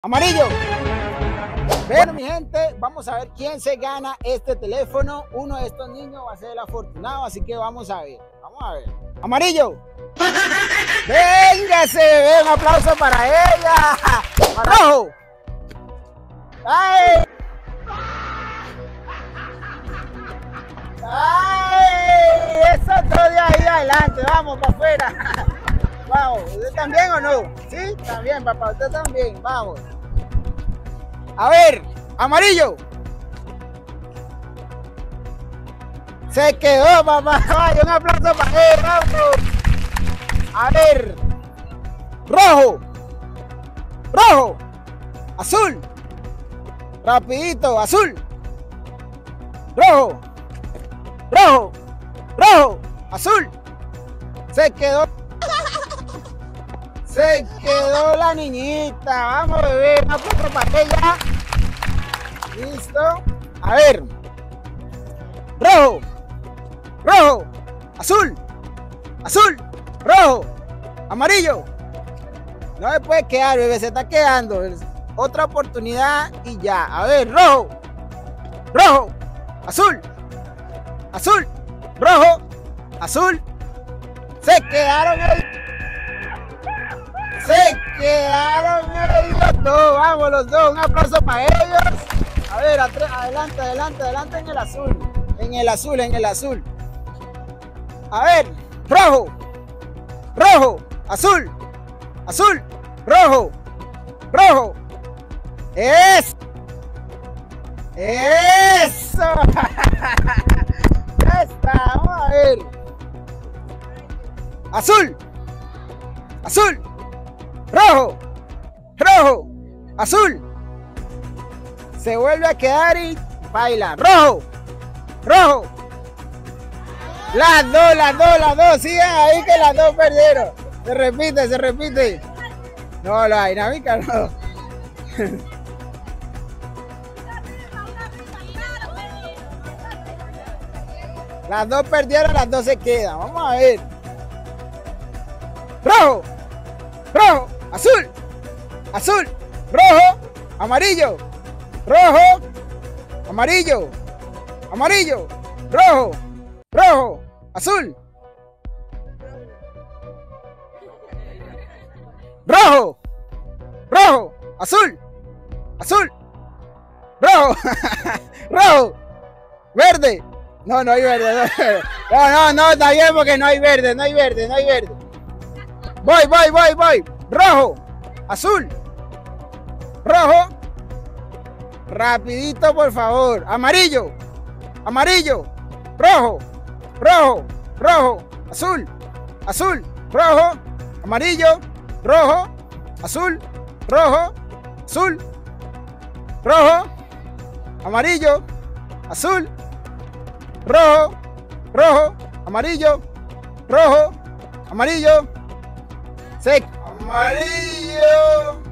Amarillo. Bueno, mi gente, vamos a ver quién se gana este teléfono. Uno de estos niños va a ser el afortunado, así que vamos a ver. Vamos a ver. Amarillo. Véngase, bebé, un aplauso para ella. Rojo. ¡Ay! ¡Ay! Esos dos de ahí adelante, vamos para afuera. Vamos, ¿usted también o no? Sí, también, papá, usted también, vamos. A ver, amarillo. Se quedó, papá. Vaya, un aplauso para él, vamos. A ver. Rojo. Rojo. Azul. Rapidito, azul. Rojo. Rojo. Rojo. Azul. Se quedó. Se quedó la niñita. Vamos, bebé. Un aplauso para ella. Listo. A ver. Rojo. Rojo. Azul. Azul. Rojo. Amarillo. No me puede quedar, bebé. Se está quedando. Otra oportunidad y ya. A ver. Rojo. Rojo. Azul. Azul. Rojo. Azul. Se quedaron ahí. Se quedaron ahí los dos. Vamos, los dos. Un aplauso para ellos. A ver, adelante, adelante, adelante en el azul. En el azul, en el azul. A ver, rojo. Rojo. Azul. Azul. Rojo. Rojo. ¡Eso! ¡Eso! Ya está, vamos a ver. Azul. Azul. Rojo. Rojo. Azul. Se vuelve a quedar y baila. Rojo. Rojo. Las dos. Sigan ahí que las dos perdieron. Se repite, se repite. No, la dinámica no. Las dos perdieron, las dos se quedan. Vamos a ver. Rojo. Rojo. Azul. Azul. Rojo. Amarillo. Rojo. Amarillo. Amarillo. Rojo. Rojo. Azul. Rojo. Rojo. Azul. Azul. Rojo. Rojo. Verde. No, no hay verde. No, está bien porque no hay verde, no hay verde, no hay verde. Voy. Rojo. Azul. Rojo. Rapidito, por favor. Amarillo. Amarillo. Rojo. Rojo. Rojo. Azul. Azul. Rojo. Amarillo. Rojo. Azul. Rojo. Azul. Rojo. Amarillo. Azul. Rojo. Rojo. Amarillo. Rojo. Amarillo. Sec. Amarillo.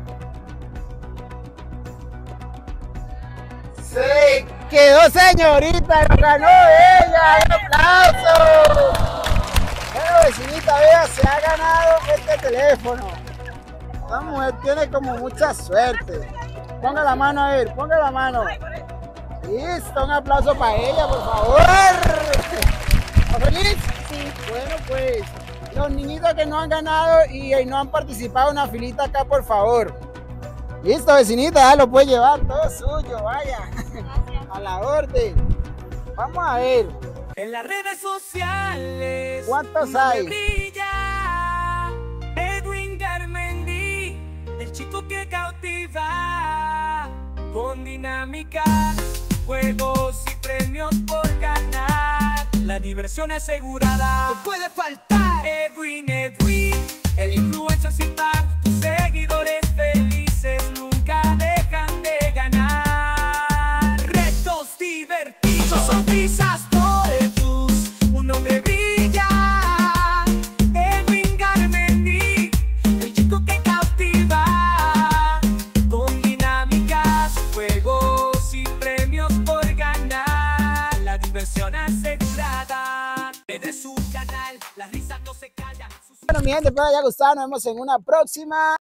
Se quedó, señorita, lo ganó ella. ¡Un aplauso! Bueno, vecinita, vea, se ha ganado este teléfono. Esta mujer tiene como mucha suerte. Ponga la mano, a ver, ponga la mano. Listo, un aplauso para ella, por favor. ¿Está feliz? Sí. Bueno, pues, los niñitos que no han ganado y no han participado en una filita acá, por favor. Listo, vecinita, ya lo puede llevar, todo suyo, vaya. Gracias. A la orden. Vamos a ver. En las redes sociales. ¿Cuántos hay? Brilla Edwin Garmendi, el chico que cautiva. Con dinámica, juegos y premios por ganar. La diversión asegurada. No puede faltar. Edwin, el influencer sin par. Tus seguidores felices nunca dejan de ganar. Retos divertidos, sonrisas por tus. Un hombre brilla. Edwin Garmendi, el chico que cautiva. Con dinámicas, juegos y premios por ganar. La diversión asegurada. Desde su canal, las risas no se callan. Bueno, mi gente, espero que les haya gustado. Nos vemos en una próxima.